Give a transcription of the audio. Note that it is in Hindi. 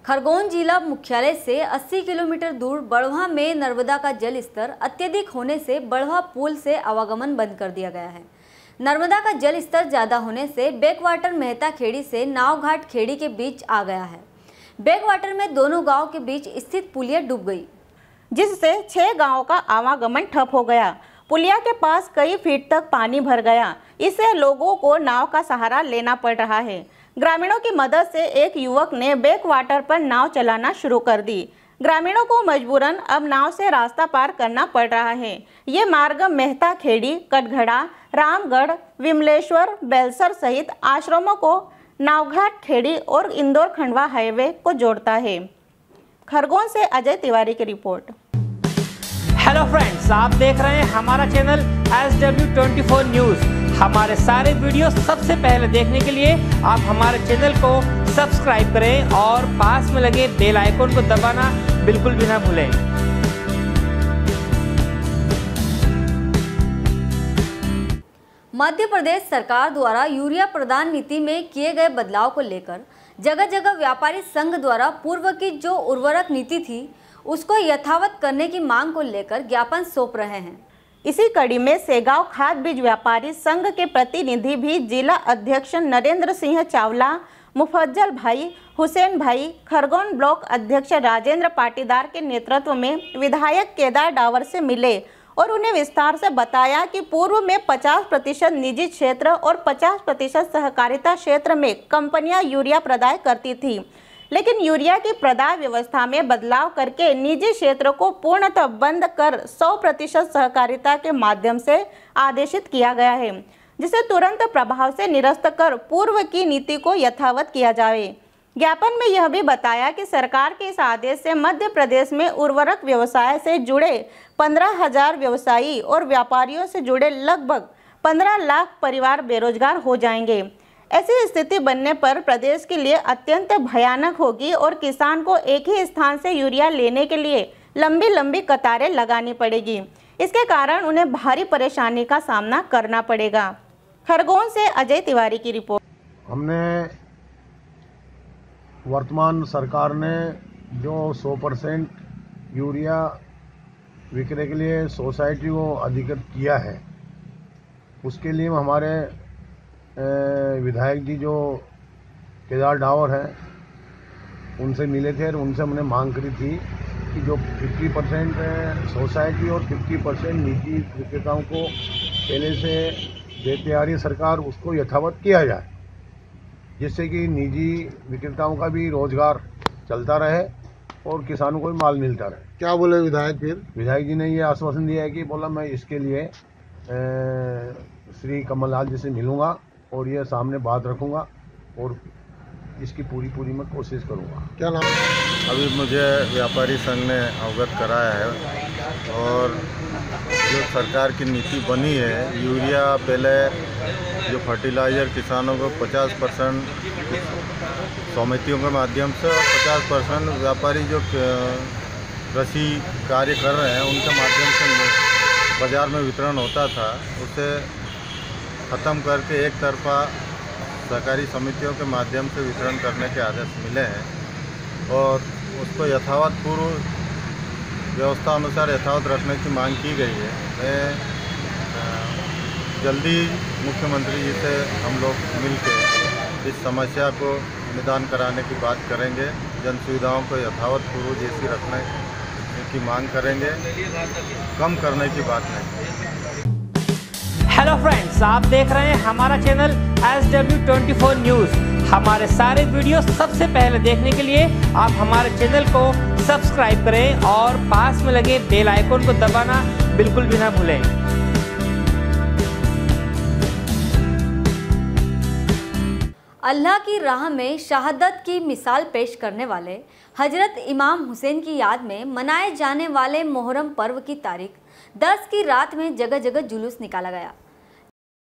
खरगोन जिला मुख्यालय से 80 किलोमीटर दूर बड़वा में नर्मदा का जल स्तर अत्यधिक होने से बड़वा पुल से आवागमन बंद कर दिया गया है। नर्मदा का जल स्तर ज़्यादा होने से बैकवाटर मेहता खेड़ी से नाव घाट खेड़ी के बीच आ गया है। बैकवाटर में दोनों गांव के बीच स्थित पुलिया डूब गई, जिससे 6 गांवों का आवागमन ठप हो गया। पुलिया के पास कई फीट तक पानी भर गया। इससे लोगों को नाव का सहारा लेना पड़ रहा है। ग्रामीणों की मदद से एक युवक ने बैकवाटर पर नाव चलाना शुरू कर दी। ग्रामीणों को मजबूरन अब नाव से रास्ता पार करना पड़ रहा है। ये मार्ग मेहता खेड़ी, कटघड़ा, रामगढ़, विमलेश्वर, बेलसर सहित आश्रमों को नावघाट खेड़ी और इंदौर खंडवा हाईवे को जोड़ता है। खरगोन से अजय तिवारी की रिपोर्ट। हेलो फ्रेंड्स, आप देख रहे हैं हमारा चैनल SW24 न्यूज़। हमारे सारे वीडियो सबसे पहले देखने के लिए आप हमारे चैनल को सब्सक्राइब करें और पास में लगे बेल आइकन को दबाना बिल्कुल भी ना भूलें। मध्य प्रदेश सरकार द्वारा यूरिया प्रदान नीति में किए गए बदलाव को लेकर जगह जगह व्यापारी संघ द्वारा पूर्व की जो उर्वरक नीति थी उसको यथावत करने की मांग को लेकर ज्ञापन सौंप रहे हैं। इसी कड़ी में सेगांव खाद बीज व्यापारी संघ के प्रतिनिधि भी जिला अध्यक्ष नरेंद्र सिंह चावला, मुफज्जल भाई, हुसैन भाई, खरगोन ब्लॉक अध्यक्ष राजेंद्र पाटीदार के नेतृत्व में विधायक केदार डावर से मिले और उन्हें विस्तार से बताया कि पूर्व में 50% निजी क्षेत्र और 50% सहकारिता क्षेत्र में कंपनियां यूरिया प्रदाय करती थी, लेकिन यूरिया की प्रदाय व्यवस्था में बदलाव करके निजी क्षेत्र को पूर्णतः बंद कर 100% सहकारिता के माध्यम से आदेशित किया गया है, जिसे तुरंत प्रभाव से निरस्त कर पूर्व की नीति को यथावत किया जाए। ज्ञापन में यह भी बताया कि सरकार के इस आदेश से मध्य प्रदेश में उर्वरक व्यवसाय से जुड़े 15,000 व्यवसायी और व्यापारियों से जुड़े लगभग 15 लाख परिवार बेरोजगार हो जाएंगे। ऐसी स्थिति बनने पर प्रदेश के लिए अत्यंत भयानक होगी और किसान को एक ही स्थान से यूरिया लेने के लिए लंबी लंबी कतारें लगानी पड़ेगी। इसके कारण उन्हें भारी परेशानी का सामना करना पड़ेगा। खरगोन से अजय तिवारी की रिपोर्ट। हमने वर्तमान सरकार ने जो 100% यूरिया विक्रय के लिए सोसाइटी को अधिकृत किया है, उसके लिए हमारे विधायक जी जो केदार डावर हैं उनसे मिले थे और उनसे हमने मांग करी थी कि जो 50% सोसाइटी और 50% निजी विक्रेताओं को पहले से देती आ रही सरकार उसको यथावत किया जाए, जिससे कि निजी विक्रेताओं का भी रोजगार चलता रहे और किसानों को भी माल मिलता रहे। क्या बोले विधायक? फिर विधायक जी ने ये आश्वासन दिया है कि बोला मैं इसके लिए श्री कमललाल जी से मिलूंगा और ये सामने बात रखूंगा और इसकी पूरी मैं कोशिश करूंगा। क्या नाम? अभी मुझे व्यापारी संघ ने अवगत कराया है और जो सरकार की नीति बनी है, यूरिया पहले जो फर्टिलाइज़र किसानों को 50% समितियों के माध्यम से और 50% व्यापारी जो कृषि कार्य कर रहे हैं उनके माध्यम से बाज़ार में वितरण होता था, उसे ख़त्म करके एक तरफा सहकारी समितियों के माध्यम से वितरण करने के आदेश मिले हैं और उसको यथावत पूर्व व्यवस्था अनुसार यथावत रखने की मांग की गई है। मैं जल्दी मुख्यमंत्री जी से हम लोग मिलकर इस समस्या को निदान कराने की बात करेंगे। जन सुविधाओं को यथावत पूर्व जैसी रखने की मांग करेंगे, कम करने की बात नहीं। हेलो फ्रेंड्स, आप देख रहे हैं हमारा चैनल SW24 न्यूज़। हमारे सारे वीडियो सबसे पहले देखने के लिए आप हमारे चैनल को सब्सक्राइब करें और पास में लगे बेल आइकन को दबाना बिल्कुल भी ना भूलें। अल्लाह की राह में शहादत की मिसाल पेश करने वाले हजरत इमाम हुसैन की याद में मनाए जाने वाले मोहर्रम पर्व की तारीख 10 की रात में जगह जगह जुलूस निकाला गया।